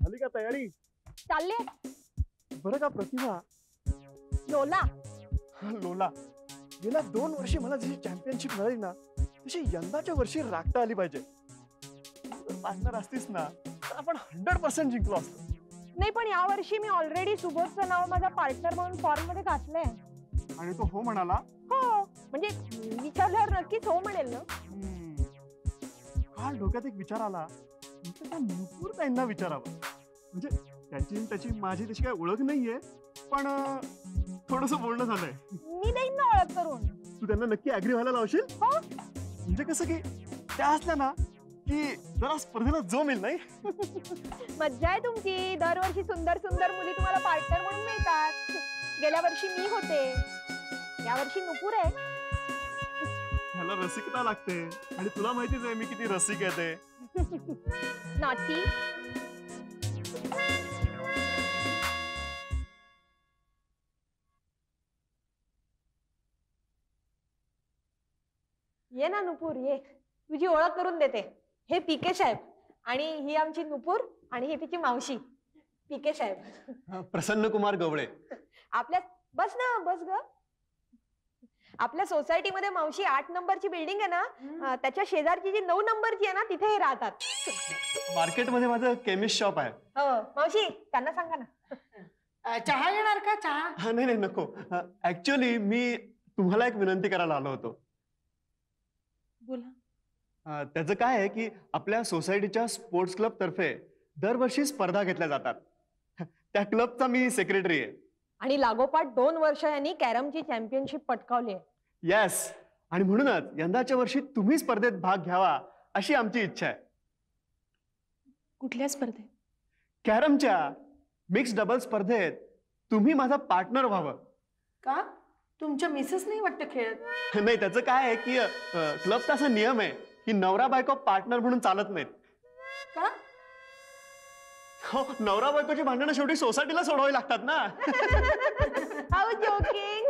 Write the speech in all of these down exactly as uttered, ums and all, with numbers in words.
झाली का तयारी? चालले. बरं का प्रतिभा, लोला लोला गेल्या दोन वर्षी मला जशी चॅम्पियनशिप मिळाली ना तशी यंदाच्या वर्षी राखता आली पाहिजे. पार्टनर असतीस ना तर आपण हंड्रेड पर्सेंट जिंकलो असतो. नाही, पण या वर्षी मी ऑलरेडी सुबोधचं नाव माझा पार्टनर म्हणून फॉर्म मध्ये घातलंय. आणि तो हो म्हणाला? हो, म्हणजे विचारल्यावर नक्कीच हो म्हणेल ना. काल डोक्यात एक विचार आला, त्या नुपूर ताईंना विचारावं. म्हणजे त्याची त्याची माझी तशी काही ओळख नाहीये, पण थोडस बोलणं झालंय. मी देईन ना ओळख करून. तू त्यांना नक्की ऍग्री व्हायला लावशील? हो. म्हणजे कसं की त्या असल्या ना की जरा स्पर्धेला जमेल नाही. मज्जा आहे तुमची. दरवर्षी सुंदर सुंदर मुली तुम्हाला पार्टनर म्हणून मिळतात. गेल्या वर्षी मी होते, या वर्षी नुपूर आहे. ह्याला रसिकता लागते आणि तुला माहितीच आहे मी किती रसिक आहे ते. नाटी. ये ना नुपूर, ये. तुझी ओळख करून देते. हे पीके साहेब आणि ही आमची नुपूर आणि ही तिची मावशी पीके साहेब. प्रसन्न कुमार गवळे. आपल्या बस ना बस ग. आपल्या सोसायटीमध्ये मावशी आठ नंबरची बिल्डिंग आहे ना, त्याच्या शेजारची जी नऊ नंबरची आहे ना तिथे हे राहतात. मार्केटमध्ये माझं केमिस्ट शॉप आहे. हो मावशी, त्यांना सांगा ना. चहा घेणार का? चहा? हा नाही नाही नको. ऍक्च्युअली मी तुम्हाला एक विनंती करायला आलो होतो. बोला. त्याचं काय आहे की आपल्या सोसायटीच्या स्पोर्ट्स क्लब तर्फे दरवर्षी स्पर्धा घेतल्या जातात. त्या क्लबचा मी सेक्रेटरी आहे. आणि लागोपाठ दोन वर्ष यांनी कॅरमची चॅम्पियनशिप पटकावली आहे. येस, आणि म्हणूनच यंदाच्या वर्षी तुम्ही स्पर्धेत भाग घ्यावा अशी आमची इच्छा आहे. कुठल्या स्पर्धेत? कॅरमच्या मिक्स डबल स्पर्धेत तुम्ही माझा पार्टनर व्हावं. का? तुमच्या मिसेस नाही वाटतं खेळत? नाही, त्याचं काय आहे की क्लबचा असा नियम आहे की नवरा बायको पार्टनर म्हणून चालत नाहीत. का? हो, नवरा बायकोची भांडणं शेवटी सोसायटीला सोडवावी लागतात ना. How joking.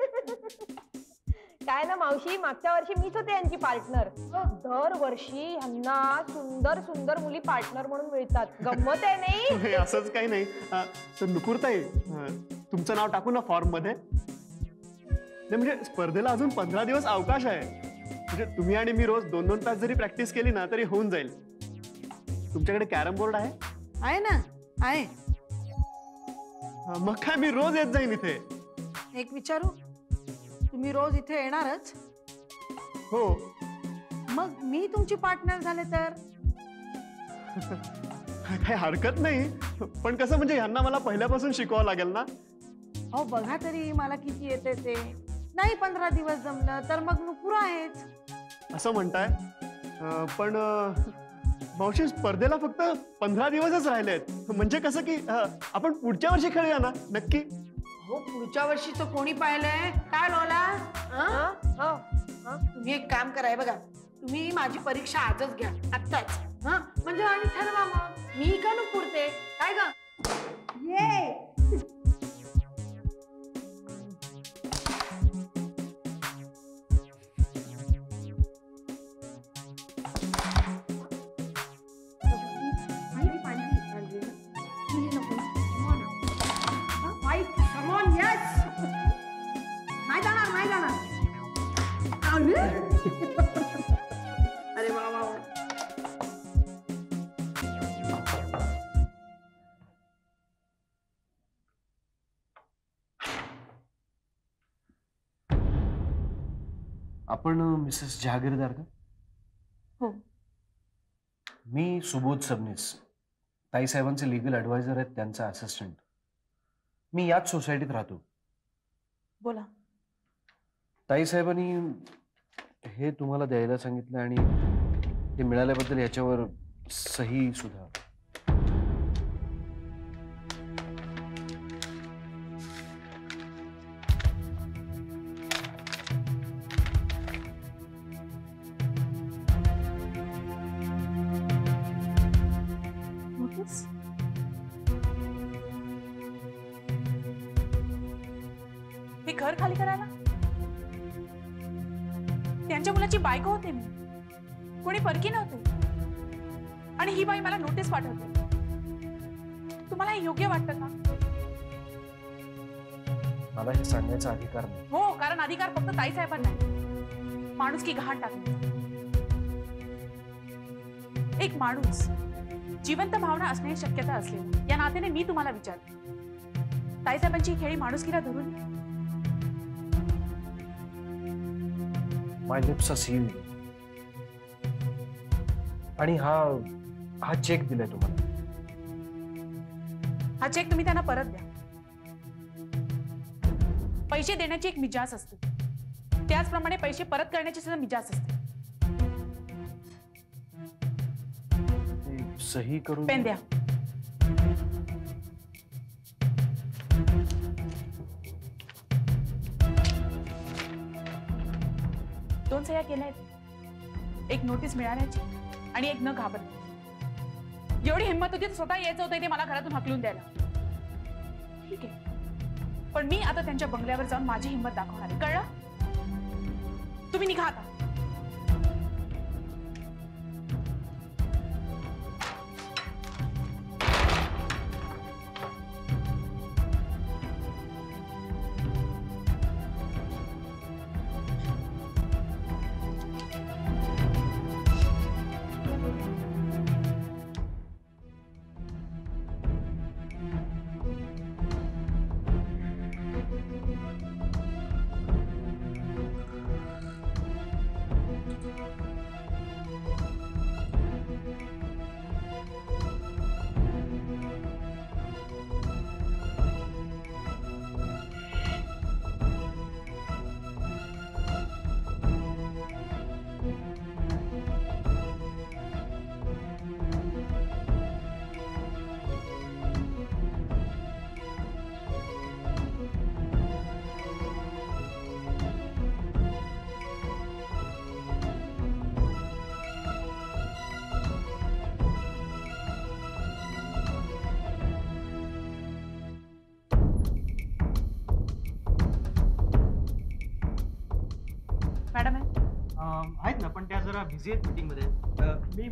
काय ना मावशी, मागच्या वर्षी मीच होते यांची पार्टनर. दरवर्षी ह्यांना सुंदर सुंदर मुली पार्टनर म्हणून मिळतात. गंमत आहे नाही? असंच काही नाही. तर नुपूरताई, तुमचं नाव टाकू ना फॉर्म मध्ये? नाही म्हणजे स्पर्धेला अजून पंधरा दिवस अवकाश आहे. म्हणजे तुम्ही आणि मी रोज दोन दोन तास जरी प्रॅक्टिस केली ना तरी होऊन जाईल. तुमच्याकडे कॅरम बोर्ड आहे? आहे ना, आहे. मग काय, मी रोज येत जाईन इथे. एक विचारू, तुम्ही रोज इथे येणारच? हो. मग मी तुमची पार्टनर झाले तर? काही हरकत नाही, पण कसं म्हणजे ह्यांना मला पहिल्यापासून शिकवावं लागेल ना. अहो बघा तरी मला किती येते ते. नाही पंधरा दिवस जमलं तर मग नुपूर आहेच. असं म्हणताय? पण मावशी, स्पर्धेला फक्त पंधरा दिवसच राहिलेत. म्हणजे कसं की आपण पुढच्या वर्षी खेळूया ना नक्की? हो, पुढच्या वर्षी तर कोणी पाहिलंय काय लोला? तुम्ही एक काम कराय बघा, तुम्ही माझी परीक्षा आजच घ्या, आत्ताच. हा म्हणजे आणि ठरवा मग मी का नुपूरते काय ग? ये. अरे वा वा. आपण मिसेस जहागीरदार का? हो. मी सुबोध सबनीस, ताई साहेबांचे लिगल ॲडवायझर आहेत, त्यांचा असिस्टंट. मी याच सोसायटीत राहतो. बोला. ताई साहेबांनी हे तुम्हाला द्यायला सांगितलं आणि ते मिळाल्याबद्दल याच्यावर सही सुद्धा. हे घर खाली करायला? त्यांच्या मुलाची बायको होते मी, कोणी परकी नव्हते. आणि ही बाई मला नोटीस पाठवते. तुम्हाला हे योग्य वाटतं का? मला हे सांगण्याचा अधिकार नाही. हो, कारण अधिकार फक्त ताई साहेबांना आहे. माणूस की घाण टाकण्याचा. एक माणूस जिवंत भावना असण्याची शक्यता असलेली या नात्याने मी तुम्हाला विचारते, ताई साहेबांची ही खेळी माणुसकीला धरून माय लिप्स आर सील्ड. आणि हा हा चेक दिलाय तुम्हाला. हा चेक तुम्ही त्यांना परत द्या. पैसे देण्याची एक मिजाज असते, त्याचप्रमाणे पैसे परत करण्याची सुद्धा मिजाज असते. ते सही करून पेन द्या. दोन सह्या केल्या आहेत, एक नोटीस मिळाल्याची आणि एक न घाबरण्याची. एवढी हिंमत होती तर स्वतः यायचं होतं ते मला घरातून हकलून द्यायला. ठीक आहे, पण मी आता त्यांच्या बंगल्यावर जाऊन माझी हिंमत दाखवणार आहे, कळलं? तुम्ही निघा आता. मॅडम आहे अं, आहेत ना, पण त्या जरा बिझी आहेत मीटिंग मध्ये. अं, मी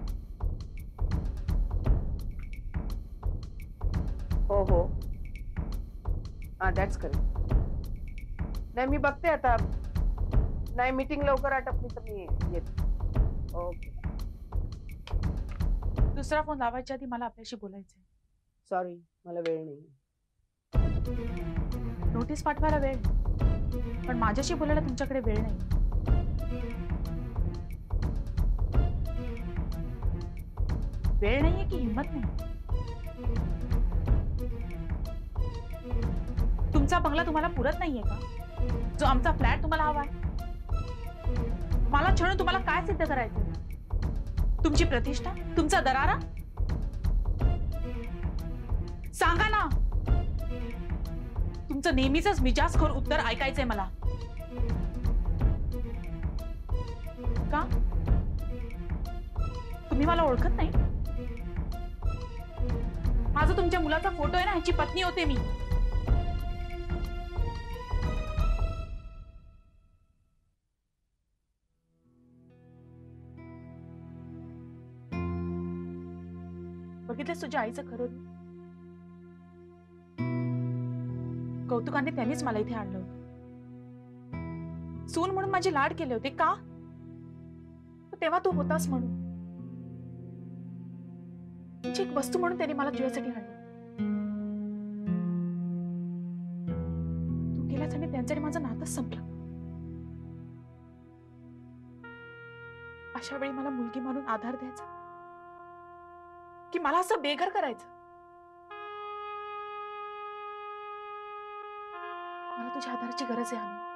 हो हो हा दॅट्स करेक्ट. नाही मी बघते आता. नाही मीटिंग लवकर आटपली तर मी येते. ओके दुसरा फोन लावायच्या आधी मला आपल्याशी बोलायचंय. सॉरी मला वेळ नाही. नोटीस पाठवायला वेळ नाही, पण माझ्याशी बोलायला तुमच्याकडे वेळ नाही. वेळ नाहीये की हिंमत नाही? तुमचा बंगला तुम्हाला पुरत नाहीये का? जो आमचा फ्लॅट तुम्हाला हवाय? मला छळून तुम्हाला काय सिद्ध करायचं? तुमची प्रतिष्ठा, तुमचा दरारा? सांगा ना. तुमचं नेहमीच मिजाजखोर उत्तर ऐकायचंय मला. का? तुम्ही मला ओळखत नाही? हा जो तुमच्या मुलाचा फोटो आहे ना, ह्याची पत्नी होते मी. बघितलंस तुझ्या आईचं खरं रूप? कौतुकाने त्यांनीच मला इथे आणलं होतं. सून म्हणून माझे लाड केले होते. का? तेव्हा तू होतास म्हणून. तुझी एक वस्तू म्हणून त्यांनी मला तुझ्यासाठी आणलं. तू गेल्यास आणि त्यांच्यासाठी माझं नातंच संपलं. अशा वेळी मला मुलगी म्हणून आधार द्यायचा की मला असं बेघर करायचं? मला तुझ्या आधाराची गरज आहे आनंद,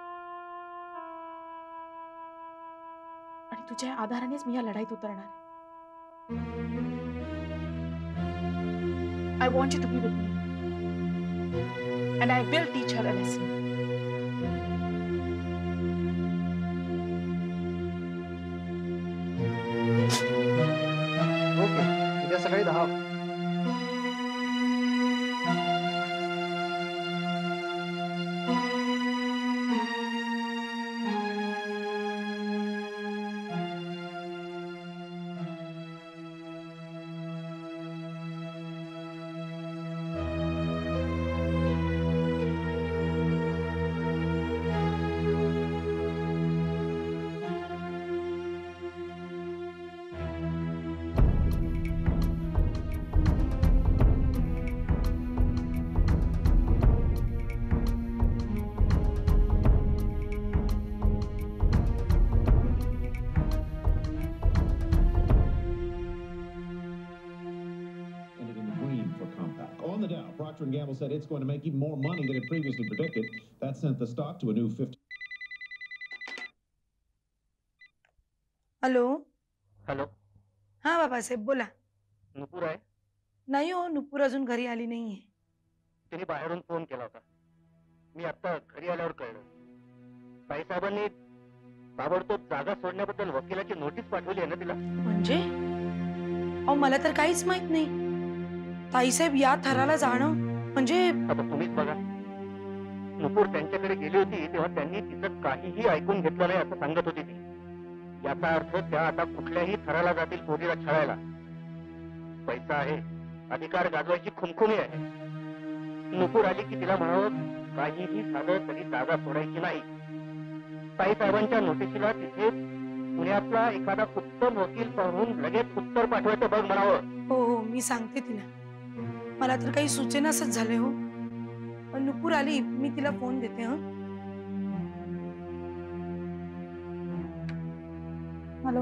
आणि तुझ्या आधारानेच मी या लढाईत उतरणार आहे. I want you to be with me, and I will teach her a lesson. Okay, उद्या सकाळी दहा. the Dow, Procter and Gamble said it's going to make even more money than it previously predicted. That sent the stock to a new fifty. Hello hello हा बाबासाहेब बोला. नुपूर आहे. नाही हो, नुपूर अजून घरी आली नाहीये. तिने बाहेरून फोन केला होता. मी आता घरी आल्यावर कळलं. ताईसाहेबांनी ताबडतोब जागा सोडण्याबद्दल वकिलाची नोटीस पाठवली आहे ना तिला. म्हणजे अहो मला तर काहीच माहित नाही. ताईसाहेब या थराला जाणं म्हणजे आता तुम्हीच बघा. नुपूर त्यांच्याकडे गेली होती तेव्हा त्यांनी तिचं काहीही ऐकून घेतलं नाही असं सांगत होती ती. याचा अर्थ त्या आता कुठल्याही थराला जातील पोरीला छळायला. पैसा आहे, अधिकार गाजवायची खुमखुमी आहे. नुपूर आली की तिला म्हणावं काहीही झालं तरी जागा सोडायची नाही. ताईसाहेबांच्या नोटीसीला तिथे पुण्यातला एखादा उत्तम वकील पाहून लगेच उत्तर पाठवायचं बघ म्हणावं. हो हो मी सांगते तिला. मला तर काही सुचेनासच झाले हो. पण नुपूर आली मी तिला फोन देते. हा हॅलो.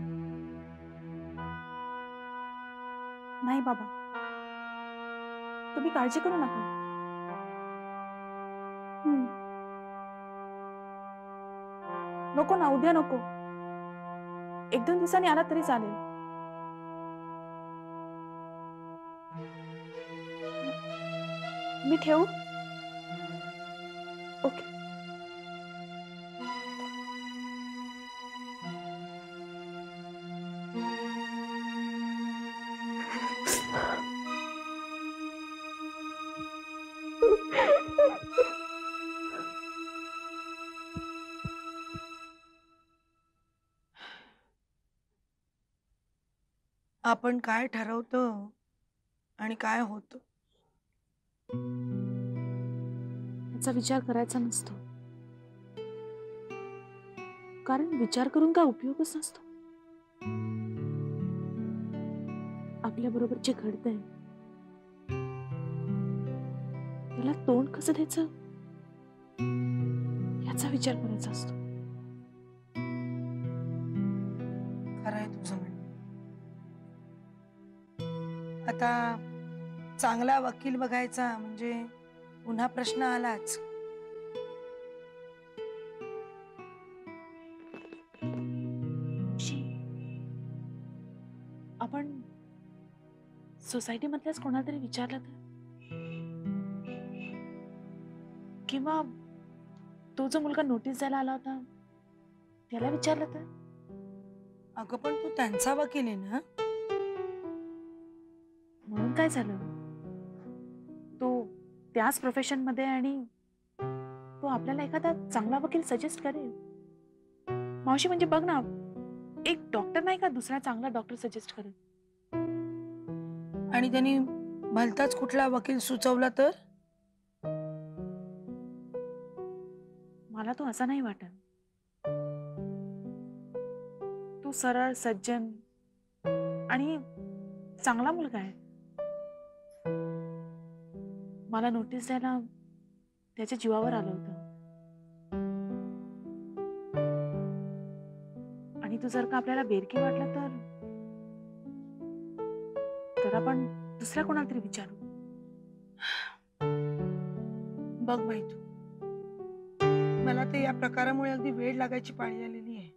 नाही बाबा, तुम्ही काळजी करू नका. हम्म. नको ना, उद्या नको. एक दोन दिवसांनी आला तरी चालेल. मी ठेवू? ओके. आपण काय ठरवतो आणि काय होतं याचा विचार करायचा नसतो, कारण विचार करून काय उपयोगच नसतो. आपल्या बरोबर जे घडतंय त्याला तोंड कसं द्यायचं याचा विचार करायचा असतो. खरं आहे तुझं म्हणणं. आता चांगला वकील बघायचा म्हणजे पुन्हा प्रश्न आलाच. आपण सोसायटी मधल्याच कोणाला तरी विचारलं तर, किंवा तो जो मुलगा नोटीस द्यायला आला होता त्याला विचारलं तर. अगं पण तू त्यांचा वकील आहे ना. म्हणून काय झालं, तो त्याच प्रोफेशन मध्ये आणि तो आपल्याला एखादा चांगला वकील सजेस्ट करेल. मावशी म्हणजे बघ ना, एक डॉक्टर नाही का दुसरा चांगला डॉक्टर सजेस्ट करेल. आणि त्यांनी भलताच कुठला वकील सुचवला तर. मला तो असा नाही वाटत. तो सरळ सज्जन आणि चांगला मुलगा आहे. मला नोटीस द्यायला त्याच्या जीवावर आलं होतं. आणि तू जर का आपल्याला बेरकी वाटलं तर तर आपण दुसऱ्या कोणाला तरी विचारू. बघ बाई तू, मला तर या प्रकारामुळे अगदी वेळ लागायची पाळी आलेली आहे.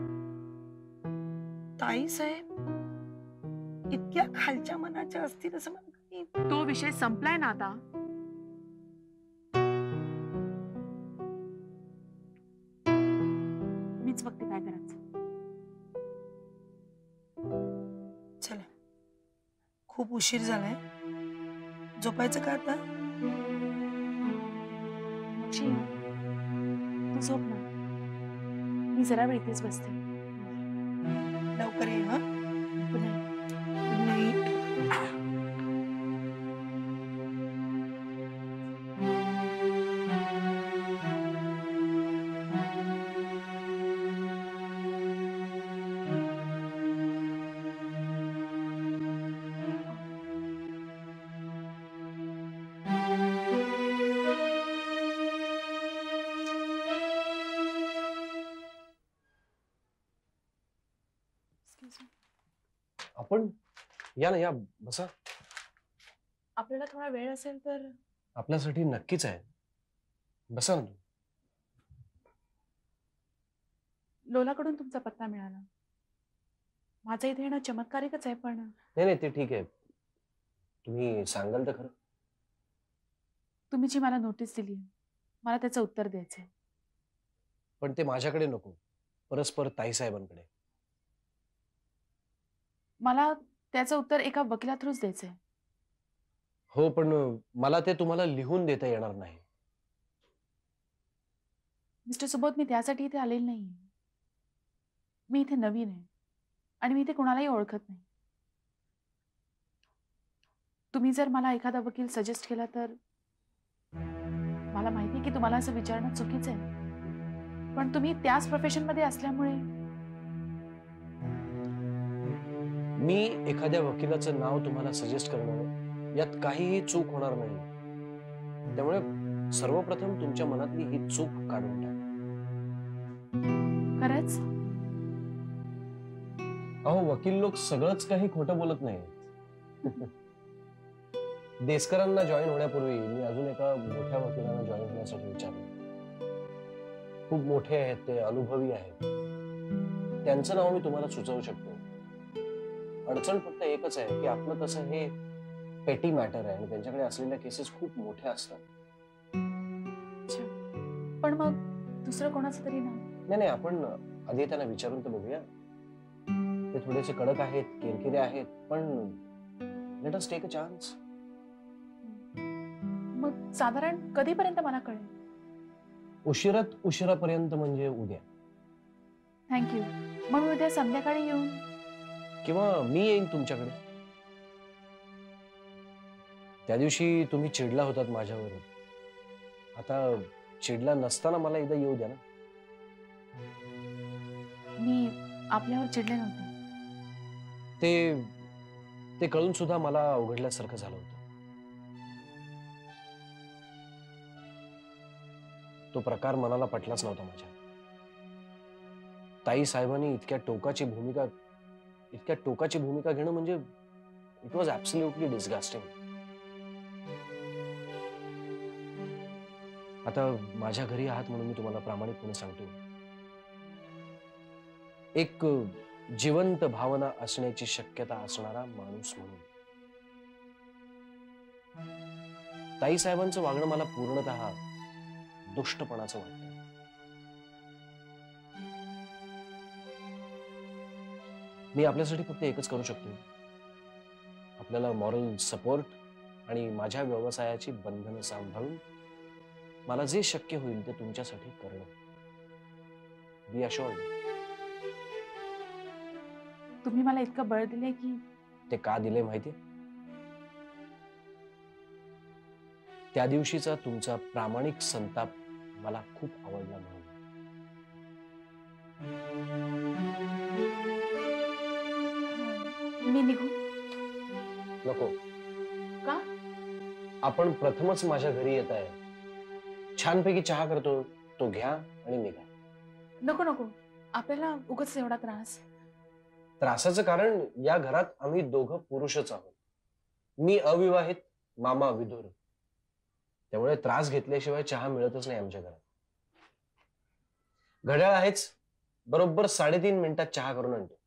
ताई साहेब इतक्या खालच्या मनाच्या असतील असं मला काही. तो विषय संपलाय ना आता. मीच बघते काय करायचं. चला, खूप उशीर झालाय. झोपायचं का आता? शी, तू झोप ना, मी जरा वेळ इथेच बसते. लवकर ये. हा गुड नाईट. Good night. आपण या ना, या बसा. आपल्याला थोडा वेळ असेल तर. आपल्यासाठी नक्कीच आहे. बसा ना. लोलाकडून तुमचा पत्ता मिळाला. माझं इथे येणं चमत्कारिकच आहे, पण नाही नाही ते ठीक आहे. तुम्ही सांगाल तर खरं. तुम्ही जी मला नोटीस दिली मला त्याचं उत्तर द्यायचंय. पण ते माझ्याकडे नको, परस्पर ताईसाहेबांकडे. मला त्याचं उत्तर एका वकिला थ्रूच द्यायचंय. हो, पण मला ते तुम्हाला लिहून देता येणार नाही. मिस्टर सुबोध, मी त्यासाठी इथे आलेली नाही. मी इथे नवीन आहे आणि मी इथे कोणालाही ओळखत नाही. तुम्ही जर मला एखादा वकील सजेस्ट केला तर. मला माहिती आहे की तुम्हाला असं विचारणं चुकीचं आहे, पण तुम्ही त्याच प्रोफेशन मध्ये असल्यामुळे. मी एखाद्या वकिलाचं नाव तुम्हाला सजेस्ट करणं यात काहीही चूक होणार नाही. त्यामुळे सर्वप्रथम तुमच्या मनातली ही चूक काढून टाका. खरंच? अहो, वकील लोक सगळंच काही खोटं बोलत नाही. देसकरांना जॉईन होण्यापूर्वी मी अजून एका मोठ्या वकिलांना जॉईन होण्यासाठी विचारलं. खूप मोठे आहेत ते, अनुभवी आहेत. त्यांचं नाव मी तुम्हाला सुचवू शकतो. अडचण फक्त एकच आहे की आपलं तसं हे पेटी मॅटर आहे आणि त्यांच्याकडे असलेल्या केसेस खूप मोठ्या असतात. पण मग दुसरं कोणाचं तरी नाव. नाही नाही, आपण आधी त्यांना विचारून तर बघूया. ते थोडेसे कडक आहेत, किरकिरे आहेत, पण let us take a chance. मग साधारण कधीपर्यंत मला कळेल? उशिरात उशिरापर्यंत म्हणजे उद्या. थँक्यू. मग मी उद्या संध्याकाळी येऊन. किंवा मी येईन तुमच्याकडे. त्या दिवशी तुम्ही चिडला होतात माझ्यावर. आता चिडला नसताना मला एकदा येऊ द्या ना. मी आपल्यावर चिडले नव्हते. ते ते कळून सुद्धा मला अवघडल्यासारखं झालं होतं. तो प्रकार मनाला पटलाच नव्हता माझ्या. ताई साहेबांनी इतक्या टोकाची भूमिका इतक्या टोकाची भूमिका घेणं म्हणजे इट वॉज ऍब्सोल्युटली डिस्गस्टिंग. आता माझ्या घरी आहात म्हणून मी तुम्हाला प्रामाणिकपणे सांगतो, एक जिवंत भावना असण्याची शक्यता असणारा माणूस म्हणून ताई साहेबांचं वागणं मला पूर्णतः दुष्टपणाचं वाटतं. मी आपल्यासाठी फक्त एकच करू शकतो, आपल्याला मॉरल सपोर्ट आणि माझ्या व्यवसायाची बंधनं सांभाळून मला जे शक्य होईल ते तुमच्यासाठी करणं. Be assured. तुम्ही मला इतकं बळ दिले की. ते का दिले माहिती? त्या दिवशीचा तुमचा प्रामाणिक संताप मला खूप आवडला म्हणून. मी निघू? नको. का? आपण प्रथमच माझ्या घरी येत आहे. छानपैकी चहा करतो, तो घ्या आणि निघा. नको नको, आपल्याला उगाच एवढा त्रास. त्रासाचं कारण या घरात आम्ही दोघं पुरुषच आहोत. मी अविवाहित, मामा विधुर. त्यामुळे त्रास घेतल्याशिवाय चहा मिळतच नाही आमच्या घरात. घड्याळ आहेच, बरोबर साडेतीन मिनिटात चहा करून आणतो.